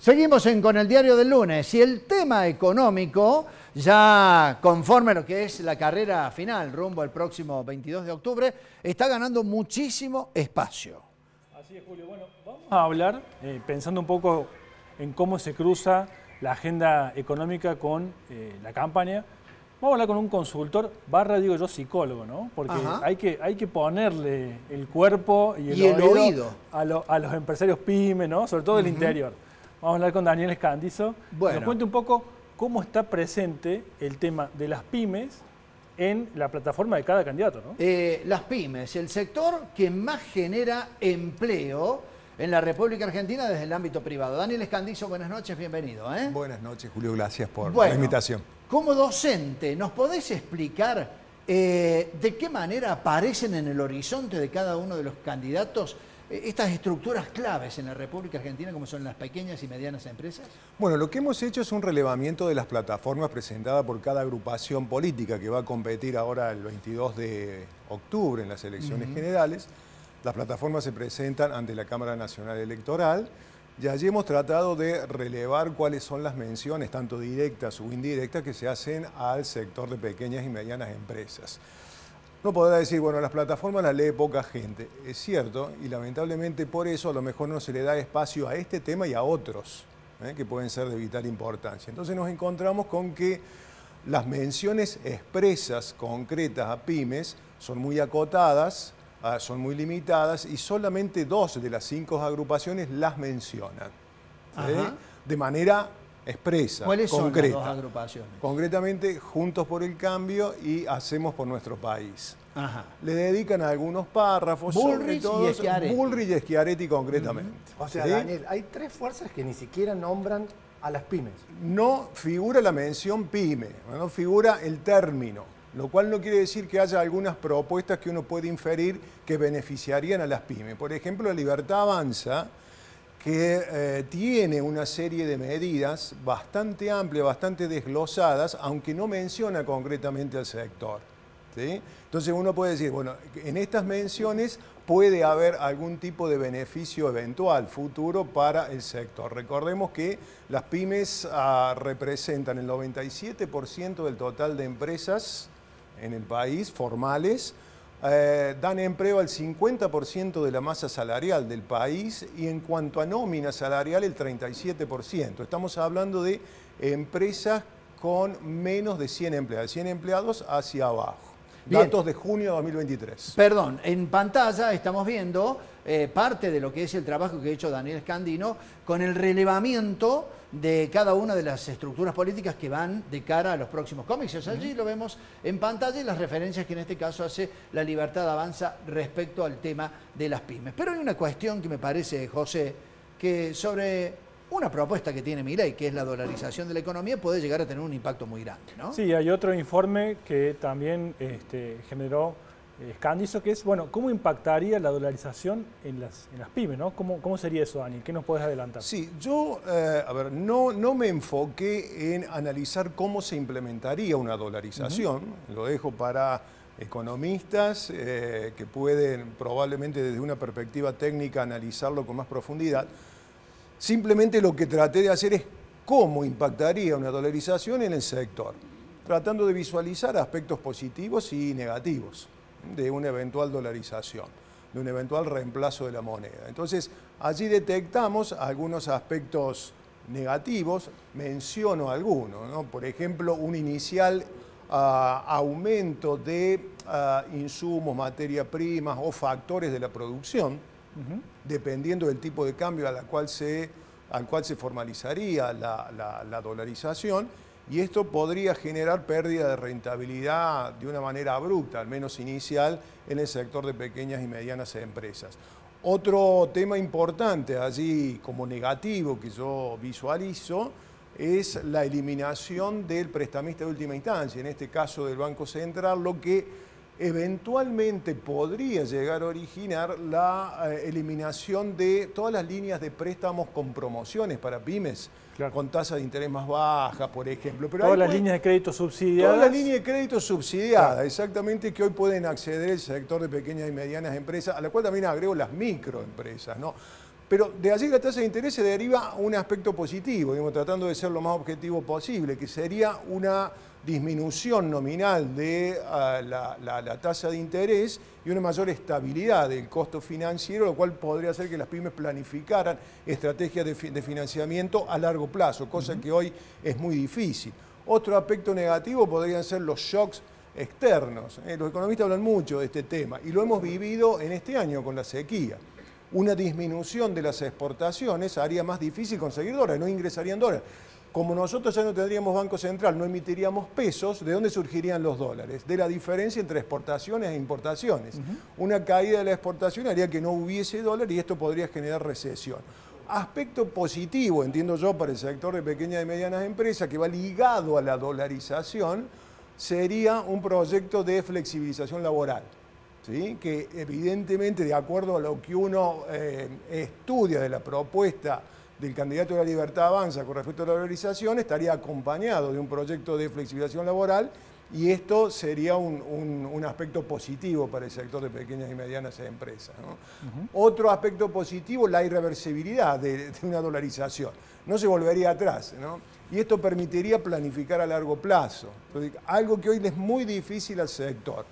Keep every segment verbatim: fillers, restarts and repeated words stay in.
Seguimos en, con el diario del lunes y el tema económico, ya conforme a lo que es la carrera final rumbo al próximo veintidós de octubre, está ganando muchísimo espacio. Así es, Julio. Bueno, vamos a hablar, eh, pensando un poco en cómo se cruza la agenda económica con eh, la campaña. Vamos a hablar con un consultor, barra, digo yo, psicólogo, ¿no? Porque hay que, hay que ponerle el cuerpo y el, y el oído, oído. A, lo, a los empresarios pymes, ¿no? Sobre todo del uh-huh. interior. Vamos a hablar con Daniel Escandizo, bueno. que nos cuente un poco cómo está presente el tema de las pymes en la plataforma de cada candidato, ¿no? Eh, las pymes, el sector que más genera empleo en la República Argentina desde el ámbito privado. Daniel Escandizo, buenas noches, bienvenido. ¿eh? Buenas noches, Julio, gracias por bueno, la invitación. Como docente, ¿nos podés explicar eh, de qué manera aparecen en el horizonte de cada uno de los candidatos estas estructuras claves en la República Argentina, como son las pequeñas y medianas empresas? Bueno, lo que hemos hecho es un relevamiento de las plataformas presentadas por cada agrupación política que va a competir ahora el veintidós de octubre en las elecciones uh-huh. generales. Las plataformas se presentan ante la Cámara Nacional Electoral y allí hemos tratado de relevar cuáles son las menciones, tanto directas o indirectas, que se hacen al sector de pequeñas y medianas empresas. No podrá decir, bueno, las plataformas las lee poca gente. Es cierto, y lamentablemente por eso a lo mejor no se le da espacio a este tema y a otros, ¿eh? que pueden ser de vital importancia. Entonces nos encontramos con que las menciones expresas, concretas a pymes, son muy acotadas, son muy limitadas y solamente dos de las cinco agrupaciones las mencionan. ¿sí? De manera expresa, ¿Cuáles concreta. son las dos agrupaciones? Concretamente, Juntos por el Cambio y Hacemos por Nuestro País. Ajá. Le dedican algunos párrafos, Bullrich sobre todo y Schiaretti. Bullrich y Schiaretti concretamente. Uh-huh. O sea, ¿sí? Daniel, hay tres fuerzas que ni siquiera nombran a las pymes. No figura la mención pyme, no figura el término, lo cual no quiere decir que haya algunas propuestas que uno puede inferir que beneficiarían a las pymes. Por ejemplo, la Libertad Avanza, que eh, tiene una serie de medidas bastante amplias, bastante desglosadas, aunque no menciona concretamente al sector. ¿sí? Entonces uno puede decir, bueno, en estas menciones puede haber algún tipo de beneficio eventual futuro para el sector. Recordemos que las pymes ah, representan el noventa y siete por ciento del total de empresas en el país, formales, Eh, dan empleo al cincuenta por ciento de la masa salarial del país y en cuanto a nómina salarial el treinta y siete por ciento. Estamos hablando de empresas con menos de cien empleados, cien empleados hacia abajo. Bien. Datos de junio de dos mil veintitrés. Perdón, en pantalla estamos viendo eh, parte de lo que es el trabajo que ha hecho Daniel Escandino con el relevamiento de cada una de las estructuras políticas que van de cara a los próximos comicios. Allí lo vemos en pantalla y las referencias que en este caso hace la Libertad Avanza respecto al tema de las pymes. Pero hay una cuestión que me parece, José, que sobre una propuesta que tiene Milei, que es la dolarización de la economía, puede llegar a tener un impacto muy grande, ¿no? Sí, hay otro informe que también este, generó Escandizo, que es, bueno, ¿cómo impactaría la dolarización en las, en las pymes, ¿no? ¿Cómo, ¿Cómo sería eso, Dani? ¿Qué nos puedes adelantar? Sí, yo, eh, a ver, no, no me enfoqué en analizar cómo se implementaría una dolarización, uh-huh. lo dejo para economistas eh, que pueden probablemente desde una perspectiva técnica analizarlo con más profundidad. Simplemente lo que traté de hacer es cómo impactaría una dolarización en el sector, tratando de visualizar aspectos positivos y negativos de una eventual dolarización, de un eventual reemplazo de la moneda. Entonces, allí detectamos algunos aspectos negativos, menciono algunos, ¿no? Por ejemplo, un inicial uh, aumento de uh, insumos, materia primas o factores de la producción, uh-huh. dependiendo del tipo de cambio a la cual se, al cual se formalizaría la, la, la dolarización, y esto podría generar pérdida de rentabilidad de una manera abrupta, al menos inicial, en el sector de pequeñas y medianas empresas. Otro tema importante allí como negativo que yo visualizo es la eliminación del prestamista de última instancia, en este caso del Banco Central, lo que eventualmente podría llegar a originar la eh, eliminación de todas las líneas de préstamos con promociones para pymes, claro. con tasa de interés más baja, por ejemplo. Pero todas las puede, líneas de crédito subsidiadas. Todas las líneas de crédito subsidiadas, claro. exactamente, que hoy pueden acceder el sector de pequeñas y medianas empresas, a la cual también agrego las microempresas, ¿no? Pero de allí la tasa de interés se deriva un aspecto positivo, digamos, tratando de ser lo más objetivo posible, que sería una disminución nominal de uh, la, la, la tasa de interés y una mayor estabilidad del costo financiero, lo cual podría hacer que las pymes planificaran estrategias de, fi de financiamiento a largo plazo, cosa uh-huh. que hoy es muy difícil. Otro aspecto negativo podrían ser los shocks externos. Eh, los economistas hablan mucho de este tema y lo hemos vivido en este año con la sequía. Una disminución de las exportaciones haría más difícil conseguir dólares, no ingresarían dólares. Como nosotros ya no tendríamos Banco Central, no emitiríamos pesos, ¿de dónde surgirían los dólares? De la diferencia entre exportaciones e importaciones. Uh-huh. Una caída de la exportación haría que no hubiese dólar y esto podría generar recesión. Aspecto positivo, entiendo yo, para el sector de pequeñas y medianas empresas, que va ligado a la dolarización, sería un proyecto de flexibilización laboral. ¿Sí? Que evidentemente, de acuerdo a lo que uno eh, estudia de la propuesta del candidato de la Libertad Avanza con respecto a la dolarización, estaría acompañado de un proyecto de flexibilización laboral y esto sería un, un, un aspecto positivo para el sector de pequeñas y medianas empresas, ¿no? Uh-huh. Otro aspecto positivo, la irreversibilidad de, de una dolarización. No se volvería atrás, ¿no? Y esto permitiría planificar a largo plazo, algo que hoy le es muy difícil al sector.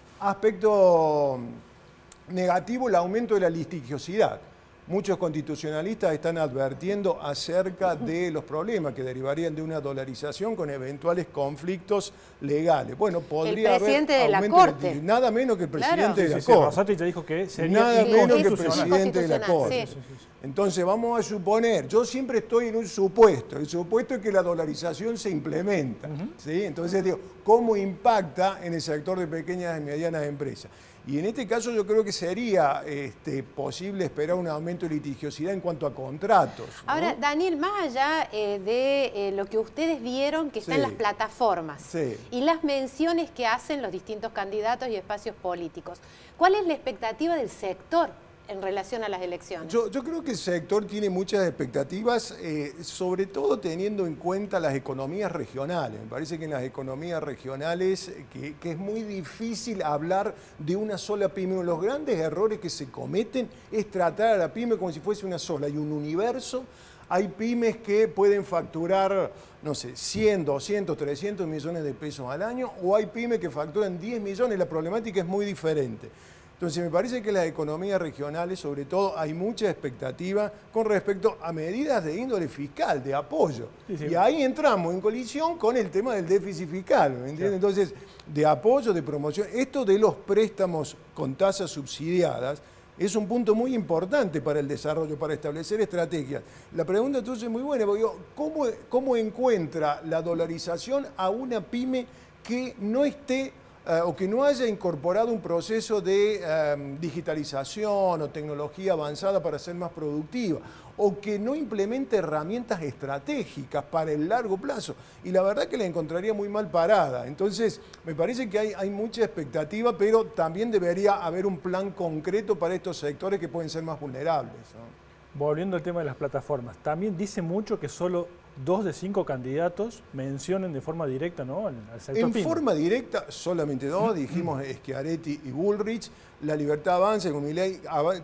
Aspecto negativo, el aumento de la litigiosidad. Muchos constitucionalistas están advirtiendo acerca de los problemas que derivarían de una dolarización con eventuales conflictos legales. Bueno, podría el presidente haber de la aumento Corte. De, nada menos que el presidente claro. de la sí, sí, Corte. Rosati ya dijo que sería nada menos que el sí, presidente de la Corte. Sí. Sí, sí, sí. Entonces vamos a suponer, yo siempre estoy en un supuesto, el supuesto es que la dolarización se implementa. Uh-huh. ¿Sí? Entonces digo, ¿cómo impacta en el sector de pequeñas y medianas empresas? Y en este caso yo creo que sería este, posible esperar un aumento de litigiosidad en cuanto a contratos, ¿no? Ahora, Daniel, más allá eh, de eh, lo que ustedes vieron que está sí. en las plataformas sí. y las menciones que hacen los distintos candidatos y espacios políticos, ¿cuál es la expectativa del sector en relación a las elecciones? Yo, yo creo que el sector tiene muchas expectativas, eh, sobre todo teniendo en cuenta las economías regionales. Me parece que en las economías regionales, que, que es muy difícil hablar de una sola pyme. Uno de los grandes errores que se cometen es tratar a la pyme como si fuese una sola. Hay un universo, hay pymes que pueden facturar, no sé, cien, doscientos, trescientos millones de pesos al año, o hay pymes que facturan diez millones, la problemática es muy diferente. Entonces me parece que en las economías regionales, sobre todo, hay mucha expectativa con respecto a medidas de índole fiscal, de apoyo. Sí, sí. Y ahí entramos en colisión con el tema del déficit fiscal, ¿me entiendes? Claro. Entonces, de apoyo, de promoción, esto de los préstamos con tasas subsidiadas es un punto muy importante para el desarrollo, para establecer estrategias. La pregunta entonces es muy buena, porque digo, ¿cómo, cómo encuentra la dolarización a una pyme que no esté Uh, o que no haya incorporado un proceso de um, digitalización o tecnología avanzada para ser más productiva, o que no implemente herramientas estratégicas para el largo plazo? Y la verdad que la encontraría muy mal parada. Entonces, me parece que hay, hay mucha expectativa, pero también debería haber un plan concreto para estos sectores que pueden ser más vulnerables, ¿no? Volviendo al tema de las plataformas, también dice mucho que solo dos de cinco candidatos mencionen de forma directa, ¿no?, al, al sector En pyme. forma directa, solamente dos, dijimos Schiaretti y Bullrich. La Libertad Avanza con Milei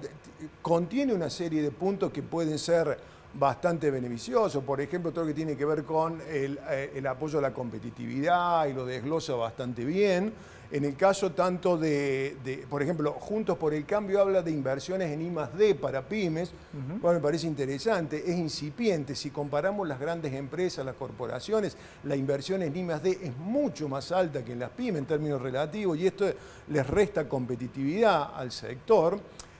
contiene una serie de puntos que pueden ser bastante beneficiosos. Por ejemplo, todo lo que tiene que ver con el, el apoyo a la competitividad, y lo desglosa bastante bien. En el caso tanto de, de, por ejemplo, Juntos por el Cambio habla de inversiones en I más D para pymes. Uh-huh. Bueno, me parece interesante, es incipiente. Si comparamos las grandes empresas, las corporaciones, la inversión en I más D es mucho más alta que en las pymes en términos relativos, y esto les resta competitividad al sector.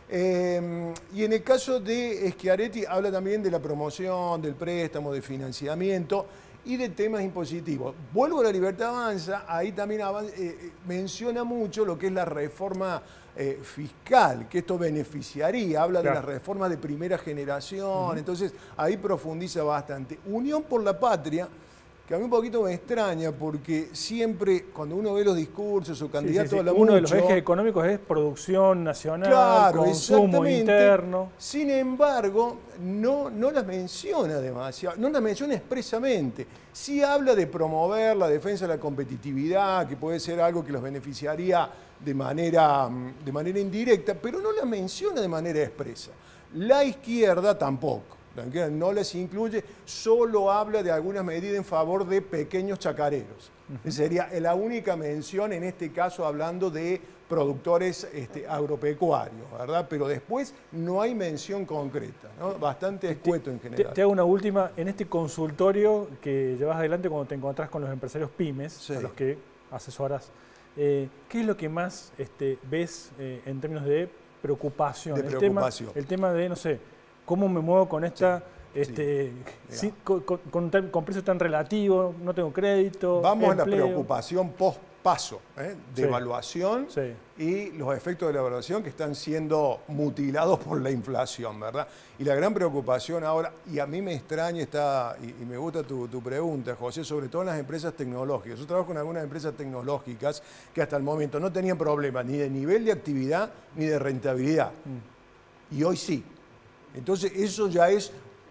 Eh, y en el caso de Schiaretti habla también de la promoción, del préstamo, de financiamiento y de temas impositivos. Vuelvo a la Libertad Avanza, ahí también avanza, eh, menciona mucho lo que es la reforma eh, fiscal, que esto beneficiaría, habla claro. de las reformas de primera generación, uh-huh. entonces ahí profundiza bastante. Unión por la Patria, que a mí un poquito me extraña, porque siempre cuando uno ve los discursos o candidatos sí, sí, sí. habla Uno mucho, de los ejes económicos es producción nacional, claro, consumo interno. Sin embargo, no, no las menciona demasiado, no las menciona expresamente. Sí habla de promover la defensa de la competitividad, que puede ser algo que los beneficiaría de manera, de manera indirecta, pero no las menciona de manera expresa. La izquierda tampoco. La izquierda no les incluye, solo habla de algunas medidas en favor de pequeños chacareros. Uh-huh. Sería la única mención en este caso hablando de productores este, agropecuarios, ¿verdad? Pero después no hay mención concreta, ¿no? Bastante escueto en general. Te, te hago una última. En este consultorio que llevas adelante cuando te encontrás con los empresarios pymes, sí, a los que asesoras, eh, ¿qué es lo que más este, ves eh, en términos de preocupación? De preocupación. El tema, el tema de, no sé, ¿cómo me muevo con esta... Sí. Este, sí, con, con, con, con precios tan relativos, no tengo crédito? Vamos empleo. a la preocupación post paso, ¿eh? de sí. evaluación sí. y los efectos de la evaluación que están siendo mutilados por la inflación, ¿verdad? Y la gran preocupación ahora, y a mí me extraña, está, y, y me gusta tu, tu pregunta, José, sobre todo en las empresas tecnológicas. Yo trabajo con algunas empresas tecnológicas que hasta el momento no tenían problemas ni de nivel de actividad ni de rentabilidad. Mm. Y hoy sí. Entonces eso ya es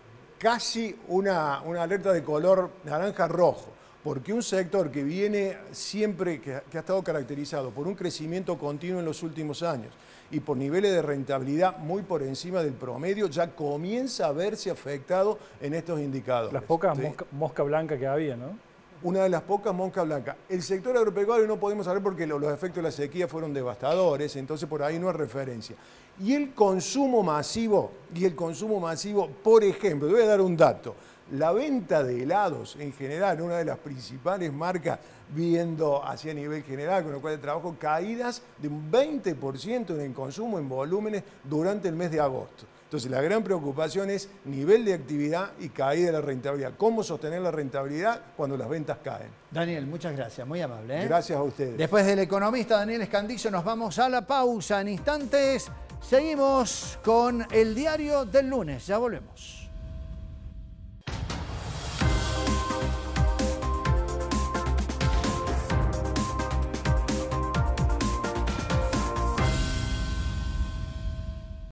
casi una, una alerta de color naranja-rojo, porque un sector que viene siempre, que, que ha estado caracterizado por un crecimiento continuo en los últimos años y por niveles de rentabilidad muy por encima del promedio, ya comienza a verse afectado en estos indicadores. Las pocas ¿sí? mosca, mosca blanca que había, ¿no? Una de las pocas moscas blancas. El sector agropecuario no podemos hablar porque los efectos de la sequía fueron devastadores, entonces por ahí no hay referencia. Y el consumo masivo, y el consumo masivo, por ejemplo, te voy a dar un dato. La venta de helados en general, una de las principales marcas, viendo hacia nivel general, con lo cual el trabajo, caídas de un veinte por ciento en el consumo en volúmenes durante el mes de agosto. Entonces la gran preocupación es nivel de actividad y caída de la rentabilidad. ¿Cómo sostener la rentabilidad cuando las ventas caen? Daniel, muchas gracias, muy amable, ¿eh? Gracias a ustedes. Después del economista Daniel Escandillo nos vamos a la pausa. En instantes seguimos con el diario del lunes. Ya volvemos.